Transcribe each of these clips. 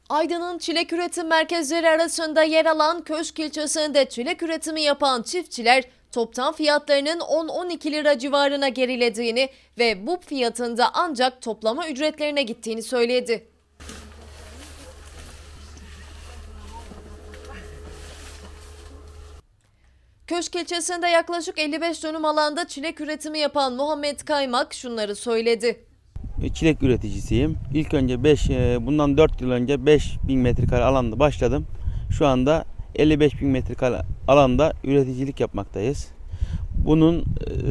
Aydın'ın çilek üretim merkezleri arasında yer alan Köşk ilçesinde çilek üretimi yapan çiftçiler toptan fiyatlarının 10-12 lira civarına gerilediğini ve bu fiyatında ancak toplama ücretlerine gittiğini söyledi. Köşk ilçesinde yaklaşık 55 dönüm alanda çilek üretimi yapan Muhammed Kaymak şunları söyledi. Çilek üreticisiyim. İlk önce bundan 4 yıl önce 5.000 metrekare alanda başladım. Şu anda 55.000 metrekare alanda üreticilik yapmaktayız. Bunun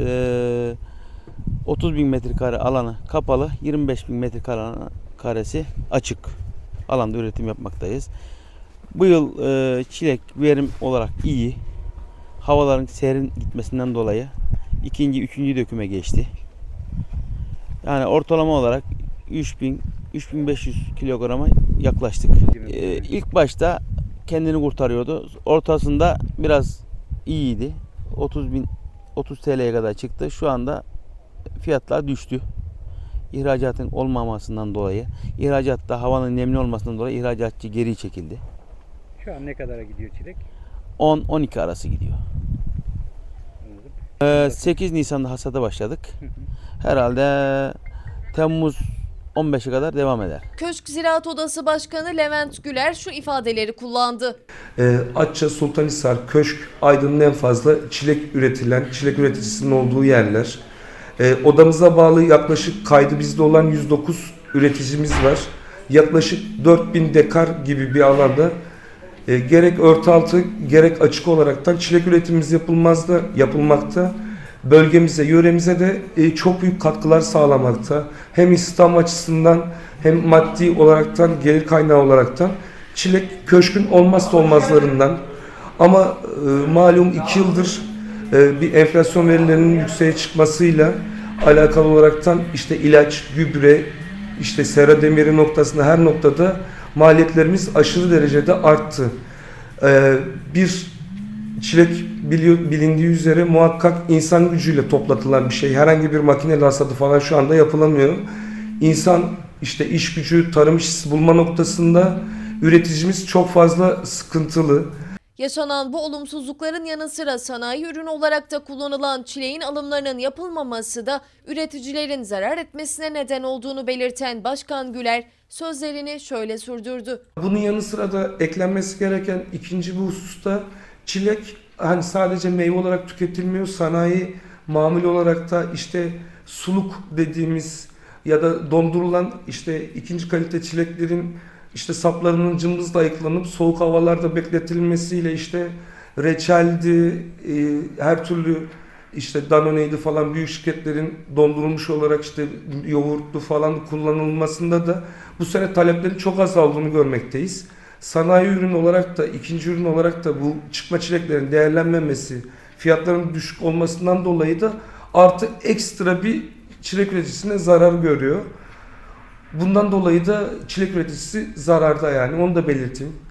30.000 metrekare alanı kapalı, 25.000 metrekaresi açık alanda üretim yapmaktayız. Bu yıl çilek verim olarak iyi. Havaların serin gitmesinden dolayı ikinci, üçüncü döküme geçti. Yani ortalama olarak 3.000-3.500 kilograma yaklaştık. İlk başta kendini kurtarıyordu. Ortasında biraz iyiydi. 30 TL'ye kadar çıktı. Şu anda fiyatlar düştü. İhracatın olmamasından dolayı, ihracatta havanın nemli olmasından dolayı ihracatçı geri çekildi. Şu an ne kadara gidiyor çilek? 10-12 arası gidiyor. 8 Nisan'da hasada başladık. Herhalde Temmuz 15'e kadar devam eder. Köşk Ziraat Odası Başkanı Levent Güler şu ifadeleri kullandı. Atça, Sultanhisar, Köşk, Aydın'ın en fazla çilek üretilen, çilek üreticisinin olduğu yerler. Odamıza bağlı yaklaşık kaydı bizde olan 109 üreticimiz var. Yaklaşık 4000 dekar gibi bir alanda gerek örtü altı gerek açık olaraktan çilek üretimimiz yapılmakta. Bölgemize, yöremize de çok büyük katkılar sağlamakta. Hem istihdam açısından hem maddi olaraktan, gelir kaynağı olaraktan çilek köşkün olmazsa olmazlarından. Ama malum 2 yıldır bir enflasyon verilerinin yükseğe çıkmasıyla alakalı olaraktan işte ilaç, gübre, işte sera demiri noktasında her noktada maliyetlerimiz aşırı derecede arttı. Bir çilek bilindiği üzere muhakkak insan gücüyle toplatılan bir şey. Herhangi bir makineyle hasadı falan şu anda yapılamıyor. İnsan işte iş gücü, tarım işçisi bulma noktasında üreticimiz çok fazla sıkıntılı. Yaşanan bu olumsuzlukların yanı sıra sanayi ürünü olarak da kullanılan çileğin alımlarının yapılmaması da üreticilerin zarar etmesine neden olduğunu belirten Başkan Güler sözlerini şöyle sürdürdü. Bunun yanı sıra da eklenmesi gereken ikinci bir hususta çilek hani sadece meyve olarak tüketilmiyor, sanayi mamul olarak da işte suluk dediğimiz ya da dondurulan işte ikinci kalite çileklerin işte saplarının cımbızla ayıklanıp soğuk havalarda bekletilmesiyle işte reçeldi, her türlü işte Danone'ydi falan büyük şirketlerin dondurulmuş olarak işte yoğurtlu falan kullanılmasında da bu sene taleplerin çok azaldığını görmekteyiz. Sanayi ürünü olarak da ikinci ürün olarak da bu çıkma çileklerin değerlenmemesi, fiyatların düşük olmasından dolayı da artık ekstra bir çilek üreticisine zarar görüyor. Bundan dolayı da çilek üreticisi zararda yani onu da belirteyim.